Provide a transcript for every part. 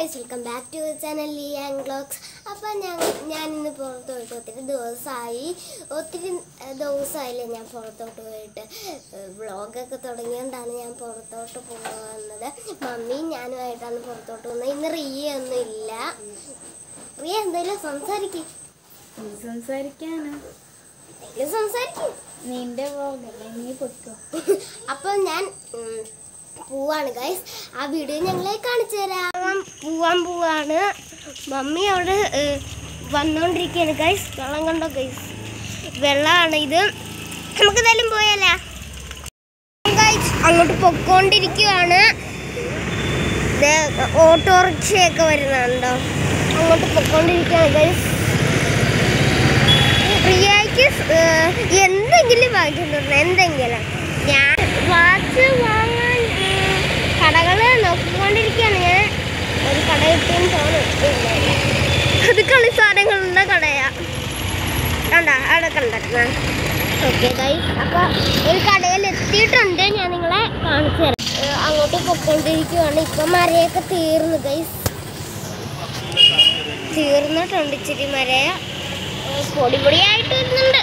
Guys, welcome back to channel Liang vlogs. അപ്പോൾ ഞാനിന്ന് പുറത്തോട്ട് ഒത്തിരി ദിവസമായില്ലേ ഞാൻ പുറത്തോട്ട് പോയിട്ട് വ്ളോഗൊക്കെ തുടങ്ങിയോണ്ടാണ് ഞാൻ പുറത്തോട്ട് പോകുന്നത്. മമ്മിയും ഞാനുമായിട്ടാണ് പുറത്തോട്ട് പോകുന്നത്. ഇന്ന് റിയ ഒന്നും ഇല്ല. റിയ എന്തായാലും സംസാരിക്കും. നിന്റെ വ്ളോഗല്ലേ, നീ പൊയ്ക്കോ. അപ്പം ഞാൻ പോവാണ് ഗൈസ്. ആ വീഡിയോ ഞങ്ങളെ കാണിച്ചു തരാം. പോവാണ്. മമ്മി അവിടെ വന്നോണ്ടിരിക്കുകയാണ് ഗൈസ്. വെള്ളം കണ്ടോ ഗൈസ്? വെള്ളമാണ് ഇത്. നമുക്ക് എന്തായാലും പോയാലേ ഗൈസ്. അങ്ങോട്ട് പൊക്കോണ്ടിരിക്കുകയാണ്. ഓട്ടോറിക്ഷയൊക്കെ വരുന്നുണ്ടോ? അങ്ങോട്ട് പൊക്കോണ്ടിരിക്കുകയാണ് ഗൈസ്. റിയയ്ക്ക് എന്തെങ്കിലും വാങ്ങിച്ചിട്ടുണ്ടോ? എന്തെങ്കിലും ഞാൻ വാച്ച് വാങ്ങാൻ കടകൾ നോക്കിക്കൊണ്ടിരിക്കുകയാണ്. ഞാൻ ഒരു കട കിട്ടിയെന്ന് തോന്നുന്നു. അത് കളി സാധനങ്ങളുടെ കടയാ. കണ്ടാ അവിടെ കണ്ടിരുന്ന. ഓക്കെ ഗൈസ്, അപ്പോൾ ഒരു കടയിൽ എത്തിയിട്ടുണ്ട്. ഞാൻ നിങ്ങളെ കാണിച്ചു തരാം. അങ്ങോട്ട് പൊയ്ക്കൊണ്ടിരിക്കുകയാണ്. ഇപ്പം മരയൊക്കെ തീർന്നു ഗൈസ്. തീർന്നിട്ടുണ്ട്. ഇച്ചിരി മര പൊടിയായിട്ട് വരുന്നുണ്ട്.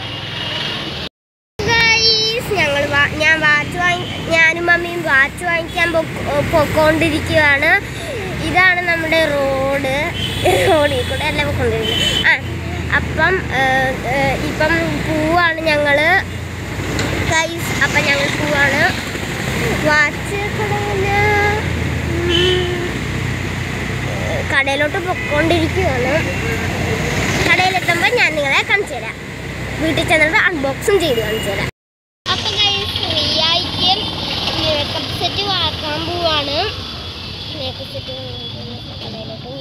ഞാനും മമ്മിയും വാച്ച് വാങ്ങിക്കാൻ പൊക്കോണ്ടിരിക്കുകയാണ്. ഇതാണ് നമ്മുടെ റോഡിൽ കൂടെ എല്ലാം പൊക്കോണ്ടിരിക്കുന്നത്. അപ്പം പോവാണ് ഞങ്ങൾ ഗൈസ്. അപ്പം ഞങ്ങൾ പോവാണ്. വാച്ച് കടയിലോട്ട് പൊക്കോണ്ടിരിക്കുകയാണ്. കടയിലെത്തുമ്പോൾ ഞാൻ നിങ്ങളെ കാണിച്ചു തരാം. വീട്ടിൽ ചെന്നിട്ട് അൺബോക്സിങ് ചെയ്ത് കാണിച്ചു തരാം. അപ്പം ഗൈസ്, റിയയ്ക്ക് മേക്കപ്പ് സെറ്റ് വാക്കാൻ പോവാണ്. മേക്കപ്പ് സെറ്റ് കടയിലോട്ട്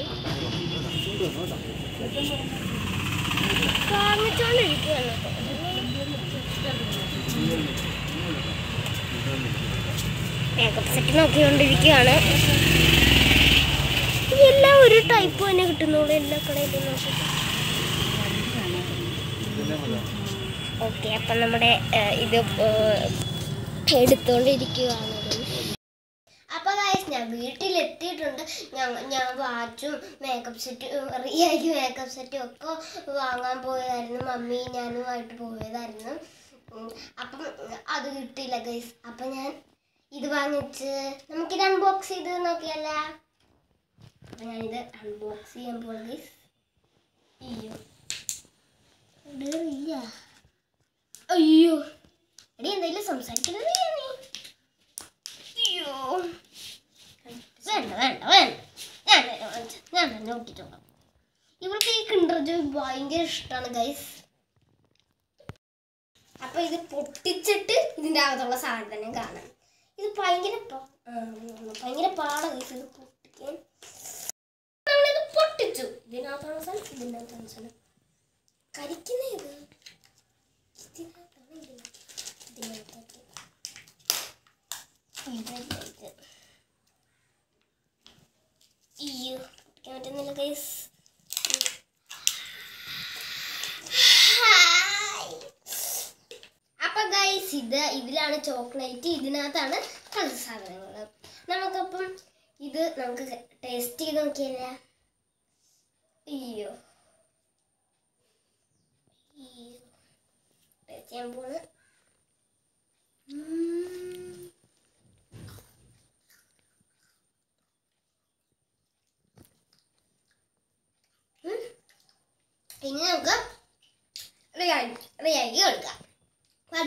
വാങ്ങിച്ചോണ്ടിരിക്കുകയാണ്. മേക്കപ്പ് സെറ്റ് നോക്കിക്കൊണ്ടിരിക്കുകയാണ്. എല്ലാം ഒരു ടൈപ്പ് തന്നെ കിട്ടുന്നുള്ളൂ എല്ലാ കടയിലും നോക്കിയിട്ട്. ഓക്കെ, അപ്പം നമ്മുടെ ഇത് എടുത്തോണ്ടിരിക്കുകയാണ്. അപ്പോൾ ഗൈസ്, ഞാൻ വീട്ടിലെത്തിയിട്ടുണ്ട്. ഞാൻ വാച്ചും മേക്കപ്പ് സെറ്റും റിയയ്ക്ക് മേക്കപ്പ് സെറ്റും ഒക്കെ വാങ്ങാൻ പോയതായിരുന്നു. മമ്മി ഞാനുമായിട്ട് പോയതായിരുന്നു. അപ്പം അത് കിട്ടിയില്ല ഗൈസ്. അപ്പം ഞാൻ ഇത് വാങ്ങിച്ച് നമുക്കിത് അൺബോക്സ് ചെയ്ത് നോക്കിയല്ല. അപ്പം ഞാനിത് അൺബോക്സ് ചെയ്യാൻ പോവാണ് ഗൈസ്. അയ്യോ എടി, എന്തെങ്കിലും സംസാരിക്കുന്നത് നീ? അയ്യോ വേണ്ട ഞാൻ തന്നെ നോക്കിട്ടോളാം. ഇവർക്ക് ഈ കിൻഡർ ജോയ് ഭയങ്കര ഇഷ്ടമാണ് ഗൈസ്. അപ്പൊ ഇത് പൊട്ടിച്ചിട്ട് ഇതിൻ്റെ അകത്തുള്ള സാധനം കാണാം. ഇത് ഭയങ്കര പാടാണ് ഗൈസ് ഇത് പൊട്ടിക്കാൻ. നമ്മളിത് പൊട്ടിച്ചു. ഇതിനകത്തുള്ള സ്ഥലം കരിക്കുന്ന ഇത് പറ്റുന്നില്ല ഗൈസ്. അപ്പൊ ഗൈസ്, ഇതിലാണ് ചോക്ലേറ്റ്. ഇതിനകത്താണ് കളർ സാധനങ്ങൾ. നമുക്കപ്പം ഇത് നമുക്ക് ടേസ്റ്റ് ചെയ്ത് നോക്കിയല്ലേ. ടേസ്റ്റ് ചെയ്യാൻ പോണ്. ഇനി നമുക്ക് റിയയ്ക്ക് കൊടുക്കാം. പാടി.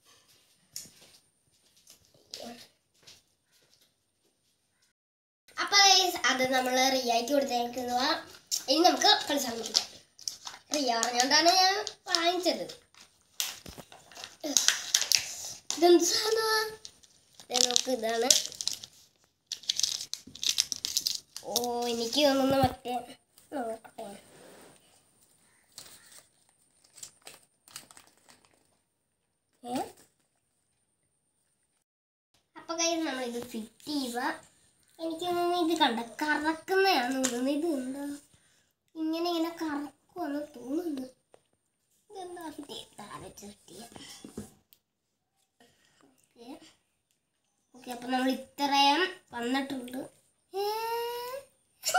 അപ്പൊ അത് നമ്മൾ റിയയ്ക്ക് കൊടുത്തേക്കുക. ഇനി നമുക്ക് കളിച്ചാൽ നോക്കാം. റിയ പറഞ്ഞുകൊണ്ടാണ് ഞാൻ വാങ്ങിച്ചത്. നോക്ക്, ഇതാണ്. എനിക്ക് തോന്നുന്നു മറ്റേ നോക്കട്ടെ. അപ്പൊ കയ്യിൽ നമ്മളിത് ഫിറ്റ് ചെയ്യുക. എനിക്ക് തോന്നുന്നു ഇത് കണ്ട കറക്കുന്നതാണ് തോന്നുന്നത്. ഇത് എന്താ ഇങ്ങനെ കറക്കുവാന്ന് തോന്നുന്നു. ഇതെന്താ ഫിറ്റ് ചെയ്യാം. ഓക്കെ, അപ്പം നമ്മൾ ഇത്രയും വന്നിട്ടുണ്ട്.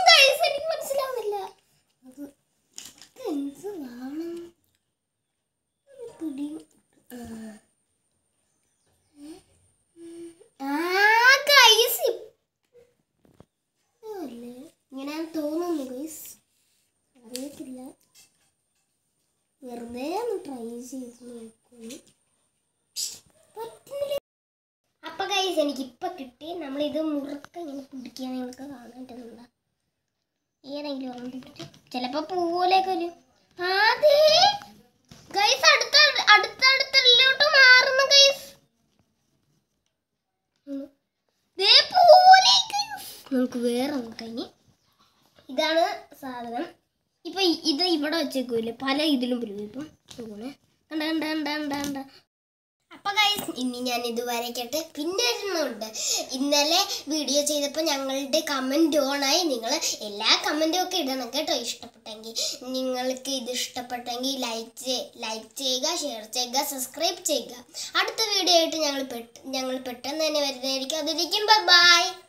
നിങ്ങൾക്ക് കാണേണ്ടതുണ്ട്. ഏതെങ്കിലും ഒരെണ്ണം ചിലപ്പോൾ പൂവിലേക്ക് വരും. അതെ ഗൈസ്, അടുത്തടുത്തല്ലോട്ട് മാറുന്നു ഗൈസ്. നമുക്ക് വേറെ നോക്കാം. ഇതാണ് സാധനം. ഇപ്പൊ ഇത് ഇവിടെ വെച്ചേക്കൂല്ലേ, പല ഇതിലും വരും. ഇപ്പം കണ്ട. അപ്പൊ ഗൈസ്, ഇനി ഞാൻ ഇത് വരയ്ക്കട്ടെ. പിന്നെ ഒരെണ്ണമുണ്ട്. ഇന്നലെ വീഡിയോ ചെയ്തപ്പോൾ ഞങ്ങളുടെ കമൻറ്റ് ഓണായി. നിങ്ങൾ എല്ലാ കമൻറ്റും ഒക്കെ ഇടണം കേട്ടോ. ഇഷ്ടപ്പെട്ടെങ്കിൽ, നിങ്ങൾക്ക് ഇത് ഇഷ്ടപ്പെട്ടെങ്കിൽ ലൈക്ക് ചെയ്യുക, ഷെയർ ചെയ്യുക, സബ്സ്ക്രൈബ് ചെയ്യുക. അടുത്ത വീഡിയോ ആയിട്ട് ഞങ്ങൾ പെട്ടെന്ന് തന്നെ വരുന്നതായിരിക്കും. അതിരിക്കും ബൈ.